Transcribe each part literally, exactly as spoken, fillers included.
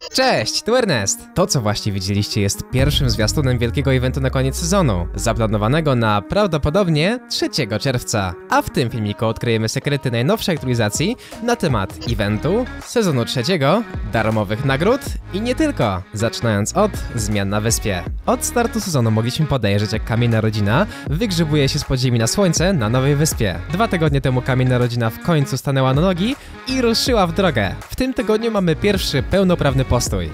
Cześć, tu Ernest! To, co właśnie widzieliście, jest pierwszym zwiastunem wielkiego eventu na koniec sezonu, zaplanowanego na prawdopodobnie trzeciego czerwca. A w tym filmiku odkryjemy sekrety najnowszej aktualizacji na temat eventu, sezonu trzeciego, darmowych nagród i nie tylko, zaczynając od zmian na wyspie. Od startu sezonu mogliśmy podejrzeć, jak kamienna rodzina wygrzebuje się z podziemi na słońce na nowej wyspie. Dwa tygodnie temu kamienna rodzina w końcu stanęła na nogi i ruszyła w drogę. W tym tygodniu mamy pierwszy pełnoprawny postój.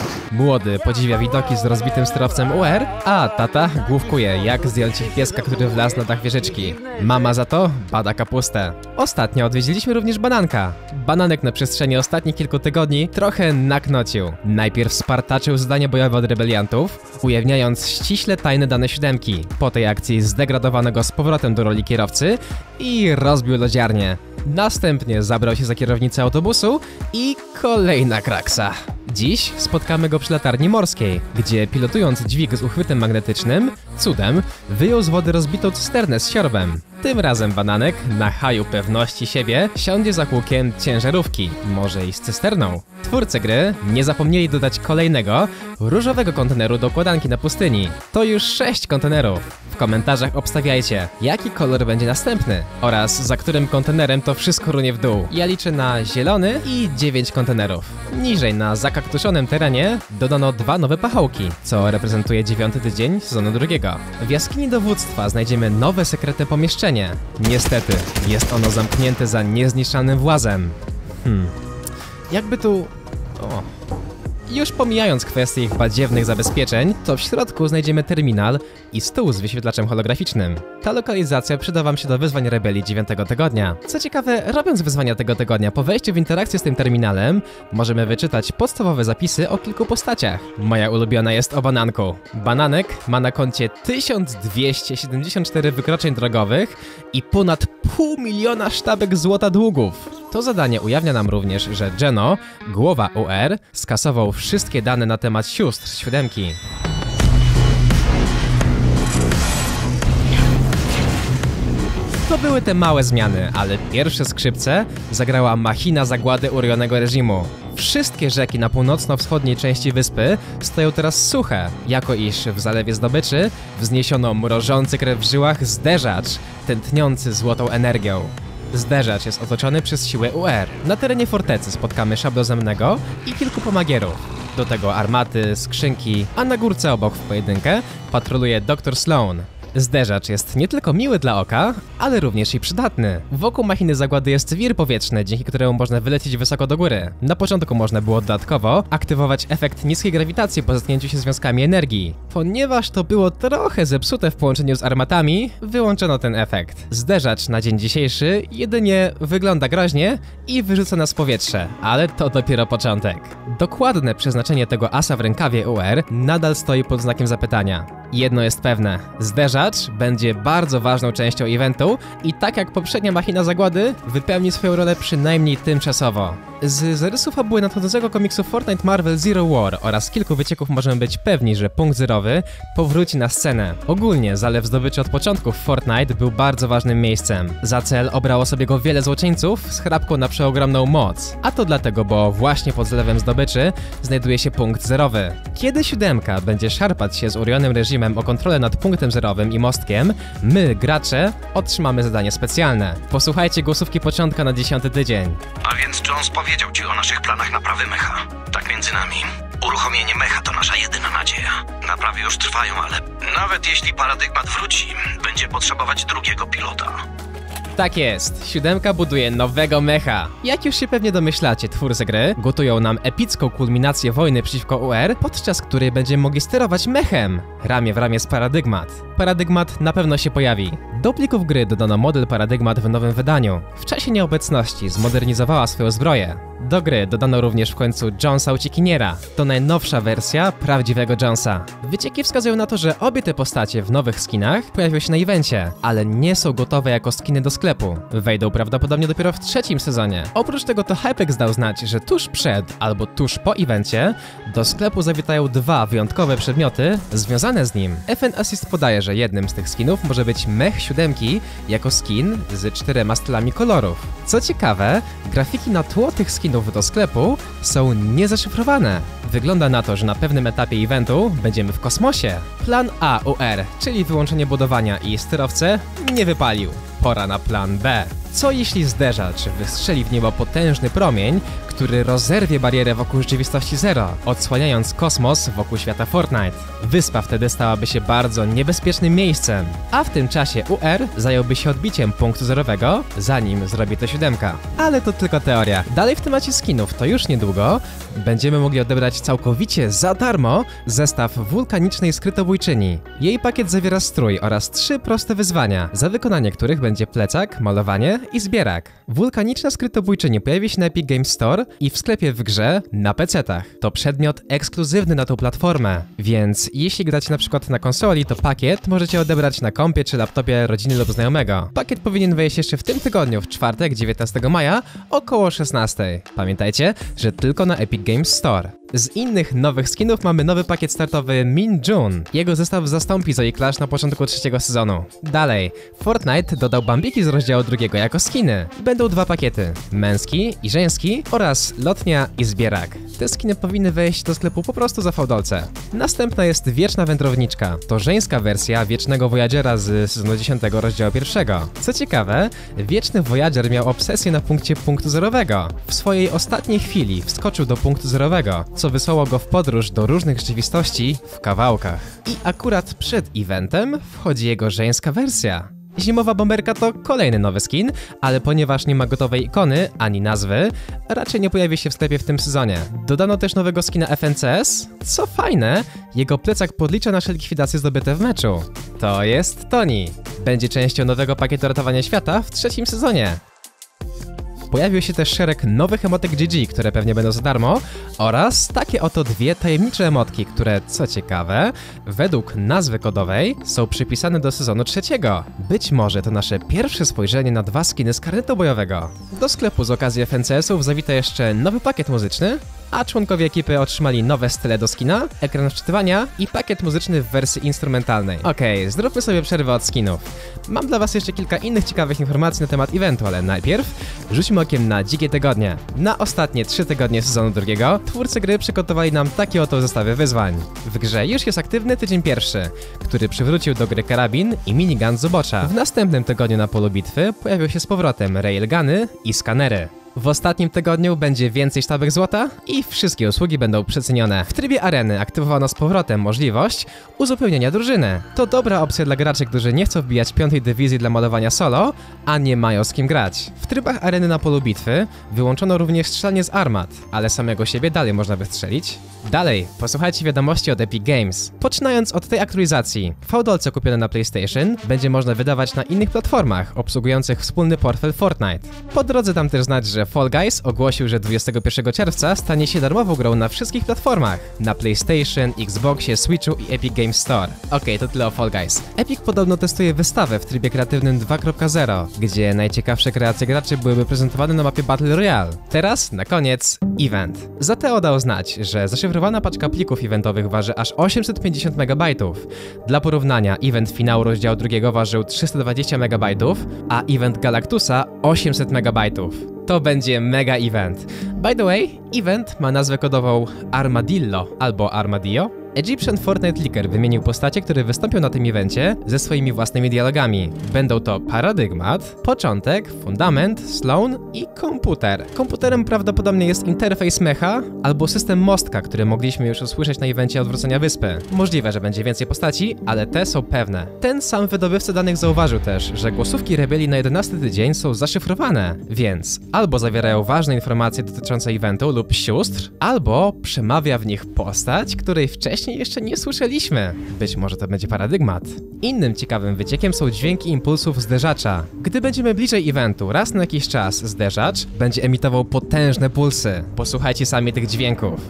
Młody podziwia widoki z rozbitym sterowcem U R, a tata główkuje, jak zdjąć ich pieska, który wlazł na dach wieżyczki. Mama za to bada kapustę. Ostatnio odwiedziliśmy również Bananka. Bananek na przestrzeni ostatnich kilku tygodni trochę naknocił. Najpierw spartaczył zadanie bojowe od rebeliantów, ujawniając ściśle tajne dane siódemki. Po tej akcji zdegradowano go z powrotem do roli kierowcy i rozbił lodziarnię. Następnie zabrał się za kierownicę autobusu i kolejna kraksa. Dziś spotkamy go przy latarni morskiej, gdzie pilotując dźwig z uchwytem magnetycznym, cudem wyjął z wody rozbitą cysternę z siorbem. Tym razem Bananek, na haju pewności siebie, siądzie za kółkiem ciężarówki, może i z cysterną. Twórcy gry nie zapomnieli dodać kolejnego, różowego konteneru do układanki na pustyni. To już sześć kontenerów. W komentarzach obstawiajcie, jaki kolor będzie następny oraz za którym kontenerem to wszystko runie w dół. Ja liczę na zielony i dziewięć kontenerów. Niżej na zakaktuszonym terenie dodano dwa nowe pachołki, co reprezentuje dziewiąty tydzień sezonu drugiego. W jaskini dowództwa znajdziemy nowe sekretne pomieszczenie. Niestety, jest ono zamknięte za niezniszczalnym włazem. Hmm, jakby tu... O. Już pomijając kwestię ich badziewnych zabezpieczeń, to w środku znajdziemy terminal i stół z wyświetlaczem holograficznym. Ta lokalizacja przyda wam się do wyzwań rebelii dziewiątego tygodnia. Co ciekawe, robiąc wyzwania tego tygodnia, po wejściu w interakcję z tym terminalem, możemy wyczytać podstawowe zapisy o kilku postaciach. Moja ulubiona jest o Bananku. Bananek ma na koncie tysiąc dwieście siedemdziesiąt cztery wykroczeń drogowych i ponad pół miliona sztabek złota długów. To zadanie ujawnia nam również, że Geno, głowa U R, skasował wszystkie dane na temat sióstr z siódemki. To były te małe zmiany, ale pierwsze skrzypce zagrała machina zagłady urionego reżimu. Wszystkie rzeki na północno-wschodniej części wyspy stoją teraz suche, jako iż w Zalewie Zdobyczy wzniesiono mrożący krew w żyłach zderzacz, tętniący złotą energią. Zderzacz jest otoczony przez siłę U R. Na terenie fortecy spotkamy Szablozemnego i kilku pomagierów. Do tego armaty, skrzynki, a na górce obok w pojedynkę patroluje doktor Sloan. Zderzacz jest nie tylko miły dla oka, ale również i przydatny. Wokół machiny zagłady jest wir powietrzny, dzięki któremu można wylecieć wysoko do góry. Na początku można było dodatkowo aktywować efekt niskiej grawitacji po zetknięciu się związkami energii. Ponieważ to było trochę zepsute w połączeniu z armatami, wyłączono ten efekt. Zderzacz na dzień dzisiejszy jedynie wygląda groźnie i wyrzuca nas w powietrze, ale to dopiero początek. Dokładne przeznaczenie tego asa w rękawie U R nadal stoi pod znakiem zapytania. Jedno jest pewne, Zderzacz będzie bardzo ważną częścią eventu i tak jak poprzednia machina zagłady, wypełni swoją rolę przynajmniej tymczasowo. Z zarysu fabuły nadchodzącego komiksu Fortnite Marvel Zero War oraz kilku wycieków możemy być pewni, że punkt zerowy powróci na scenę. Ogólnie Zalew Zdobyczy od początku w Fortnite był bardzo ważnym miejscem. Za cel obrało sobie go wiele złoczyńców z chrapką na przeogromną moc. A to dlatego, bo właśnie pod Zalewem Zdobyczy znajduje się punkt zerowy. Kiedy siódemka będzie szarpać się z urionym reżimem o kontrolę nad punktem zerowym i mostkiem, my, gracze, otrzymamy zadanie specjalne. Posłuchajcie głosówki początka na dziesiąty tydzień. A więc Jones powiedział ci o naszych planach naprawy mecha. Tak między nami. Uruchomienie mecha to nasza jedyna nadzieja. Naprawy już trwają, ale nawet jeśli paradygmat wróci, będzie potrzebować drugiego pilota. Tak jest, siódemka buduje nowego mecha. Jak już się pewnie domyślacie, twórcy gry gotują nam epicką kulminację wojny przeciwko U R, podczas której będziemy mogli sterować mechem, ramię w ramię z Paradygmat. Paradygmat na pewno się pojawi. Do plików gry dodano model Paradygmat w nowym wydaniu. W czasie nieobecności zmodernizowała swoją zbroję. Do gry dodano również w końcu Jonesa Uciekiniera. To najnowsza wersja prawdziwego Jonesa. Wycieki wskazują na to, że obie te postacie w nowych skinach pojawią się na evencie, ale nie są gotowe jako skiny do sklepu. sklepu. Wejdą prawdopodobnie dopiero w trzecim sezonie. Oprócz tego to Hypex dał znać, że tuż przed albo tuż po evencie do sklepu zawitają dwa wyjątkowe przedmioty związane z nim. F N Assist podaje, że jednym z tych skinów może być mech siódemki jako skin z czterema stylami kolorów. Co ciekawe, grafiki na tło tych skinów do sklepu są niezaszyfrowane. Wygląda na to, że na pewnym etapie eventu będziemy w kosmosie. Plan A U R, czyli wyłączenie budowania i sterowce, nie wypalił. Pora na plan B. Co jeśli zderzacz wystrzeli w niebo potężny promień, który rozerwie barierę wokół rzeczywistości Zero, odsłaniając kosmos wokół świata Fortnite? Wyspa wtedy stałaby się bardzo niebezpiecznym miejscem, a w tym czasie U R zająłby się odbiciem punktu zerowego, zanim zrobi to siódemka. Ale to tylko teoria. Dalej w temacie skinów, to już niedługo będziemy mogli odebrać całkowicie za darmo zestaw wulkanicznej skrytobójczyni. Jej pakiet zawiera strój oraz trzy proste wyzwania, za wykonanie których będzie plecak, malowanie i zbierak. Wulkaniczna skrytobójczyni pojawi się na Epic Games Store i w sklepie w grze na pecetach. To przedmiot ekskluzywny na tą platformę, więc jeśli gracie na przykład na konsoli, to pakiet możecie odebrać na kompie czy laptopie rodziny lub znajomego. Pakiet powinien wejść jeszcze w tym tygodniu, w czwartek, dziewiętnastego maja, około szesnastej. Pamiętajcie, że tylko na Epic Games Store. Z innych nowych skinów mamy nowy pakiet startowy Min June. Jego zestaw zastąpi Zoe Clash na początku trzeciego sezonu. Dalej, Fortnite dodał bambiki z rozdziału drugiego jako skiny. Będą dwa pakiety, męski i żeński oraz lotnia i zbierak. Te skiny powinny wejść do sklepu po prostu za fałdolce. Następna jest Wieczna Wędrowniczka. To żeńska wersja Wiecznego Voyagera z sezonu dziesiątego rozdziału pierwszego. Co ciekawe, Wieczny Voyager miał obsesję na punkcie punktu zerowego. W swojej ostatniej chwili wskoczył do punktu zerowego, co wysłało go w podróż do różnych rzeczywistości w kawałkach. I akurat przed eventem wchodzi jego żeńska wersja. Zimowa bomberka to kolejny nowy skin, ale ponieważ nie ma gotowej ikony ani nazwy, raczej nie pojawi się w sklepie w tym sezonie. Dodano też nowego skina F N C S. Co fajne, jego plecak podlicza nasze likwidacje zdobyte w meczu. To jest Tony. Będzie częścią nowego pakietu ratowania świata w trzecim sezonie. Pojawił się też szereg nowych emotek G G, które pewnie będą za darmo, oraz takie oto dwie tajemnicze emotki, które, co ciekawe, według nazwy kodowej są przypisane do sezonu trzeciego. Być może to nasze pierwsze spojrzenie na dwa skiny z karnetu bojowego. Do sklepu z okazji F N C S ów zawita jeszcze nowy pakiet muzyczny, a członkowie ekipy otrzymali nowe style do skina, ekran wczytywania i pakiet muzyczny w wersji instrumentalnej. Okej, okay, zróbmy sobie przerwę od skinów. Mam dla was jeszcze kilka innych ciekawych informacji na temat eventu, ale najpierw rzućmy okiem na dzikie tygodnie. Na ostatnie trzy tygodnie sezonu drugiego twórcy gry przygotowali nam takie oto zestawy wyzwań. W grze już jest aktywny tydzień pierwszy, który przywrócił do gry karabin i minigun z ubocza. W następnym tygodniu na polu bitwy pojawią się z powrotem railguny i skanery. W ostatnim tygodniu będzie więcej sztabek złota i wszystkie usługi będą przecenione. W trybie areny aktywowano z powrotem możliwość uzupełnienia drużyny. To dobra opcja dla graczy, którzy nie chcą wbijać piątej dywizji dla malowania solo, a nie mają z kim grać. W trybach areny na polu bitwy wyłączono również strzelanie z armat, ale samego siebie dalej można wystrzelić. Dalej, posłuchajcie wiadomości od Epic Games. Poczynając od tej aktualizacji, fałdolce kupione na PlayStation będzie można wydawać na innych platformach obsługujących wspólny portfel Fortnite. Po drodze tam też znać, że Fall Guys ogłosił, że dwudziestego pierwszego czerwca stanie się darmową grą na wszystkich platformach. Na PlayStation, Xboxie, Switchu i Epic Games Store. Okej, okay, to tyle o Fall Guys. Epic podobno testuje wystawę w trybie kreatywnym dwa kropka zero, gdzie najciekawsze kreacje graczy byłyby prezentowane na mapie Battle Royale. Teraz, na koniec, event. Zateo dał znać, że zaszyfrowana paczka plików eventowych waży aż osiemset pięćdziesiąt megabajtów. Dla porównania, event finału rozdziału drugiego ważył trzysta dwadzieścia megabajtów, a event Galactusa osiemset megabajtów. To będzie mega event. By the way, event ma nazwę kodową Armadillo albo Armadillo. Egyptian Fortnite Leaker wymienił postacie, które wystąpią na tym evencie ze swoimi własnymi dialogami. Będą to Paradygmat, Początek, Fundament, Sloan i Komputer. Komputerem prawdopodobnie jest interfejs mecha albo system mostka, który mogliśmy już usłyszeć na evencie Odwrócenia Wyspy. Możliwe, że będzie więcej postaci, ale te są pewne. Ten sam wydobywca danych zauważył też, że głosówki rebelii na jedenasty tydzień są zaszyfrowane, więc albo zawierają ważne informacje dotyczące eventu lub sióstr, albo przemawia w nich postać, której wcześniej jeszcze nie słyszeliśmy. Być może to będzie Paradygmat. Innym ciekawym wyciekiem są dźwięki impulsów zderzacza. Gdy będziemy bliżej eventu, raz na jakiś czas zderzacz będzie emitował potężne pulsy. Posłuchajcie sami tych dźwięków.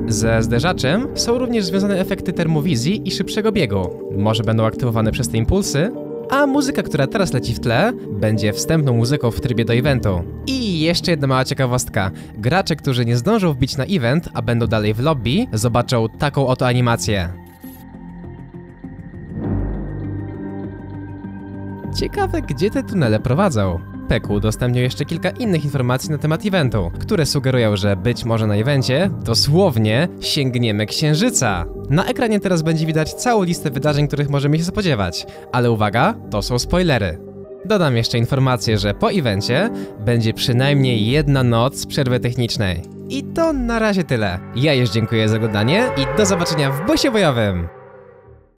Ze zderzaczem są również związane efekty termowizji i szybszego biegu. Może będą aktywowane przez te impulsy? A muzyka, która teraz leci w tle, będzie wstępną muzyką w trybie do eventu. I jeszcze jedna mała ciekawostka. Gracze, którzy nie zdążą wbić na event, a będą dalej w lobby, zobaczą taką oto animację. Ciekawe, gdzie te tunele prowadzą. Peku udostępnił jeszcze kilka innych informacji na temat eventu, które sugerują, że być może na evencie dosłownie sięgniemy Księżyca. Na ekranie teraz będzie widać całą listę wydarzeń, których możemy się spodziewać, ale uwaga, to są spoilery. Dodam jeszcze informację, że po evencie będzie przynajmniej jedna noc przerwy technicznej. I to na razie tyle. Ja już dziękuję za oglądanie i do zobaczenia w busie bojowym!